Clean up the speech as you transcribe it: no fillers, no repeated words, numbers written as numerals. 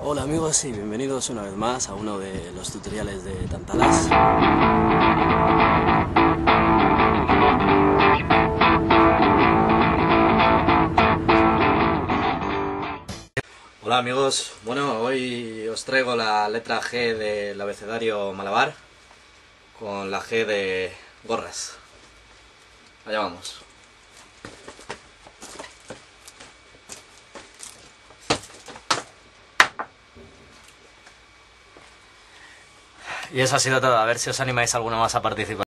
Hola amigos y bienvenidos una vez más a uno de los tutoriales de Tantalas. Hola amigos, bueno, hoy os traigo la letra G del abecedario malabar con la G de gorras. Allá vamos. Y eso ha sido todo, a ver si os animáis alguno más a participar.